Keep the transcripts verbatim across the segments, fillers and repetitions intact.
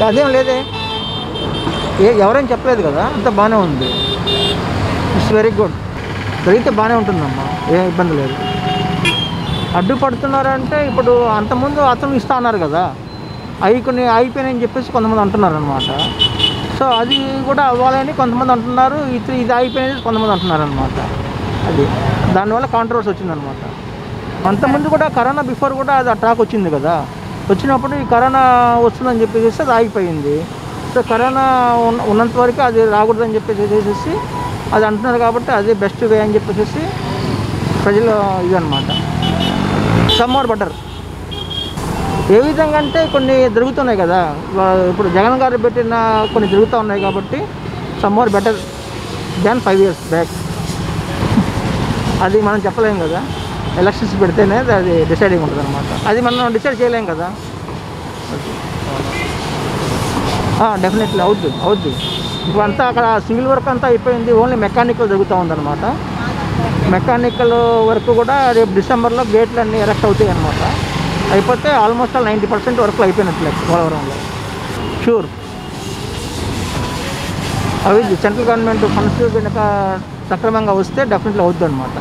అదేం లేదే, ఏ ఎవరైనా చెప్పలేదు కదా, అంత బాగానే ఉంది. It's very good. జరిగితే బాగానే ఉంటుందమ్మా, ఏం ఇబ్బంది లేదు. అడ్డుపడుతున్నారంటే ఇప్పుడు అంతకుముందు అతను ఇస్తా అన్నారు కదా, అవి కొన్ని అయిపోయినాయని చెప్పేసి కొంతమంది అంటున్నారు అనమాట. సో అది కూడా అవ్వాలని కొంతమంది అంటున్నారు, ఇది ఇది అయిపోయినది కొంతమంది అంటున్నారు అనమాట. అది దానివల్ల కాంట్రవర్సీ వచ్చిందనమాట. అంతకుముందు కూడా కరోనా బిఫోర్ కూడా అది టాక్ వచ్చింది కదా, వచ్చినప్పుడు ఈ కరోనా వస్తుందని చెప్పేసి అది ఆగిపోయింది. సో కరోనా ఉన్నంత వరకు అది రాకూడదని చెప్పేసి చేసేసి అది అంటున్నారు కాబట్టి అదే బెస్ట్ వే అని చెప్పేసి ప్రజలు ఇదన్నమాట. Some more better. ఏ విధంగా అంటే కొన్ని జరుగుతున్నాయి కదా, ఇప్పుడు జగన్ గారు పెట్టిన కొన్ని జరుగుతూ ఉన్నాయి కాబట్టి some more better than five years back. అది మనం చెప్పలేం కదా, ఎలక్షన్స్ పెడితేనే అది డిసైడింగ్ ఉంటుంది అనమాట. అది మనం డిసైడ్ చేయలేం కదా. డెఫినెట్లీ అవుద్ది అవుద్ది ఇప్పుడు అంతా అక్కడ సివిల్ వర్క్ అంతా అయిపోయింది, ఓన్లీ మెకానికల్ జరుగుతూ ఉందన్నమాట. మెకానికల్ వర్క్ కూడా రేపు డిసెంబర్లో గేట్లు అన్నీ ఎరెక్ట్ అవుతాయి అనమాట. అయిపోతే ఆల్మోస్ట్ ఆల్ నైంటీ పర్సెంట్ వర్క్లు అయిపోయినట్లే పోలవరంలో షూర్. అవి సెంట్రల్ గవర్నమెంట్ ఫండ్స్ కనుక సక్రమంగా వస్తే డెఫినెట్లీ అవుద్ది అనమాట.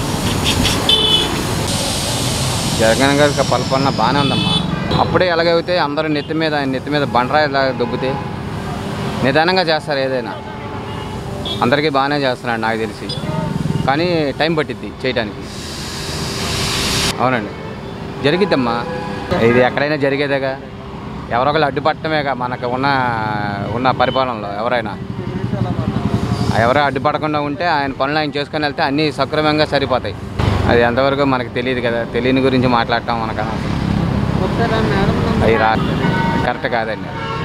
జగన్ గారికి పరిపాలన బాగానే ఉందమ్మా. అప్పుడే ఎలాగైతే అందరూ నెత్తి మీద నెత్తి మీద బండరాయి ఇలా దొబ్బితే నిదానంగా చేస్తారు, ఏదైనా అందరికీ బాగానే చేస్తున్నాడు నాకు తెలిసి. కానీ టైం పట్టిద్ది చేయడానికి. అవునండి, జరిగిద్దమ్మా, ఇది ఎక్కడైనా జరిగేదేగా. ఎవరొకరు అడ్డుపట్టడమేగా మనకు ఉన్న ఉన్న పరిపాలనలో. ఎవరైనా ఎవరో అడ్డుపడకుండా ఉంటే ఆయన పనులు ఆయన చేసుకొని వెళ్తే అన్నీ సక్రమంగా సరిపోతాయి. అది ఎంతవరకు మనకు తెలియదు కదా, తెలియని గురించి మాట్లాడటం మనకు అది రా కరెక్ట్ కాదండి.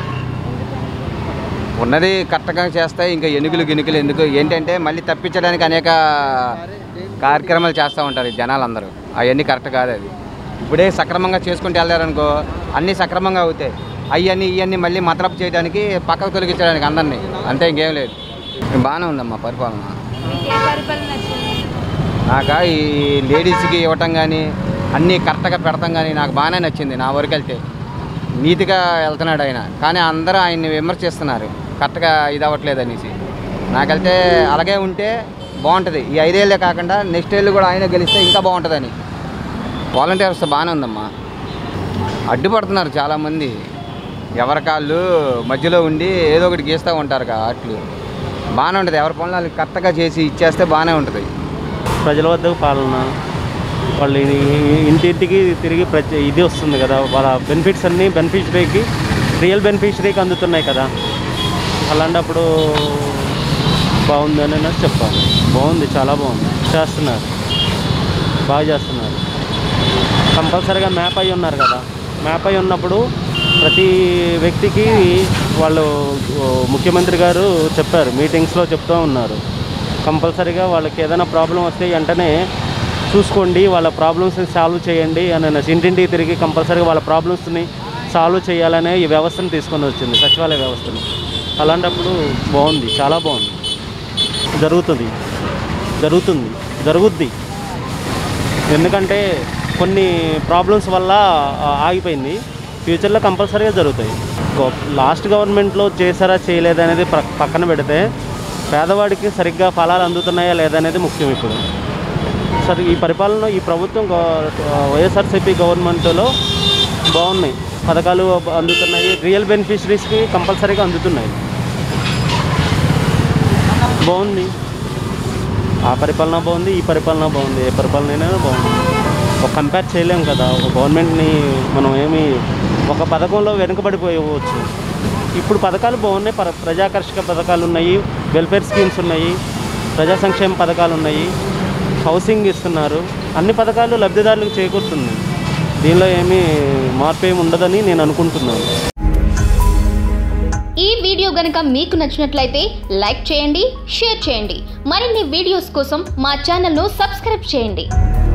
ఉన్నది కరెక్ట్గా చేస్తాయి, ఇంకా ఎన్నికలు గినుకలు ఎందుకు ఏంటంటే మళ్ళీ తప్పించడానికి అనేక కార్యక్రమాలు చేస్తూ ఉంటారు జనాలు అందరూ. అవన్నీ కరెక్ట్ కాదు. అది ఇప్పుడే సక్రమంగా చేసుకుంటూ వెళ్ళారనుకో అన్నీ సక్రమంగా అవుతాయి. అవన్నీ ఇవన్నీ మళ్ళీ మతలపు చేయడానికి పక్కకు తొలగించడానికి అందరినీ, అంతే, ఇంకేం లేదు. బాగానే ఉందమ్మా పరిపాలన. నాకు ఈ లేడీస్కి ఇవ్వటం కానీ అన్నీ కరెక్ట్గా పెడతాం కానీ నాకు బాగానే నచ్చింది. నా వరకు వెళ్తే నీతిగా వెళ్తున్నాడు ఆయన, కానీ అందరూ ఆయన్ని విమర్శిస్తున్నారు కరెక్ట్గా ఇది అవ్వట్లేదు అనేసి. నాకెళ్తే అలాగే ఉంటే బాగుంటుంది. ఈ ఐదేళ్ళే కాకుండా నెక్స్ట్ ఏళ్ళు కూడా ఆయన గెలిస్తే ఇంకా బాగుంటుందని. వాలంటీర్స్ బాగానే ఉందమ్మా. అడ్డుపడుతున్నారు చాలామంది, ఎవరికాళ్ళు మధ్యలో ఉండి ఏదో ఒకటి గీస్తూ ఉంటారు కదా, అట్లు బాగానే ఉంటుంది. ఎవరి పనులు వాళ్ళకి కరెక్ట్గా చేసి ఇచ్చేస్తే బాగానే ఉంటుంది. ప్రజల వద్దకు పాలన, వాళ్ళు ఇంటింటికి తిరిగి ప్రతి ఇది వస్తుంది కదా, వాళ్ళ బెనిఫిట్స్ అన్నీ బెనిఫిషరీకి రియల్ బెనిఫిషరీకి అందుతున్నాయి కదా. అలాంటప్పుడు బాగుందని నాకు చెప్పాలి. బాగుంది, చాలా బాగుంది, చేస్తున్నారు, బాగా చేస్తున్నారు. కంపల్సరీగా మ్యాప్ అయి ఉన్నారు కదా, మ్యాప్ అయి ఉన్నప్పుడు ప్రతి వ్యక్తికి వాళ్ళు ముఖ్యమంత్రి గారు చెప్పారు, మీటింగ్స్లో చెప్తూ ఉన్నారు, కంపల్సరీగా వాళ్ళకి ఏదైనా ప్రాబ్లం వస్తే వెంటనే చూసుకోండి, వాళ్ళ ప్రాబ్లమ్స్ని సాల్వ్ చేయండి అని ఇంటింటికి తిరిగి కంపల్సరీగా వాళ్ళ ప్రాబ్లమ్స్ని సాల్వ్ చేయాలనే ఈ వ్యవస్థను తీసుకొని వచ్చింది, సచివాలయ వ్యవస్థను. అలాంటప్పుడు బాగుంది, చాలా బాగుంది. జరుగుతుంది జరుగుతుంది జరుగుద్ది ఎందుకంటే కొన్ని ప్రాబ్లమ్స్ వల్ల ఆగిపోయింది, ఫ్యూచర్లో కంపల్సరీగా జరుగుతాయి. లాస్ట్ గవర్నమెంట్లో చేశారా చేయలేదా అనేది పక్కన పెడితే పేదవాడికి సరిగ్గా ఫలాలు అందుతున్నాయా లేదనేది ముఖ్యం. ఇప్పుడు సరే ఈ పరిపాలన ఈ ప్రభుత్వం వైఎస్ఆర్సీపీ గవర్నమెంట్లో బాగున్నాయి, పథకాలు అందుతున్నాయి, రియల్ బెనిఫిషరీస్కి కంపల్సరీగా అందుతున్నాయి, బాగుంది. ఆ పరిపాలన బాగుంది, ఈ పరిపాలన బాగుంది, ఏ పరిపాలన అయినా బాగుంది. ఒక కంపేర్ చేయలేం కదా, ఒక గవర్నమెంట్ని మనం ఏమి ఒక పథకంలో వెనుకబడిపోవచ్చు. ఇప్పుడు పథకాలు బాగున్నాయి, ప్ర ప్రజాకర్షక పథకాలు ఉన్నాయి, వెల్ఫేర్ స్కీమ్స్ ఉన్నాయి, ప్రజా సంక్షేమ పథకాలు ఉన్నాయి, హౌసింగ్ ఇస్తున్నారు, అన్ని పథకాలు లబ్ధిదారులకు చేకూరుతుంది. దీనిలో ఏమీ మార్పు ఏమి ఉండదని నేను అనుకుంటున్నాను. ఈ వీడియో గనుక మీకు నచ్చినట్లయితే లైక్ చేయండి, షేర్ చేయండి. మరిన్ని వీడియోస్ కోసం మా ఛానల్ను సబ్స్క్రైబ్ చేయండి.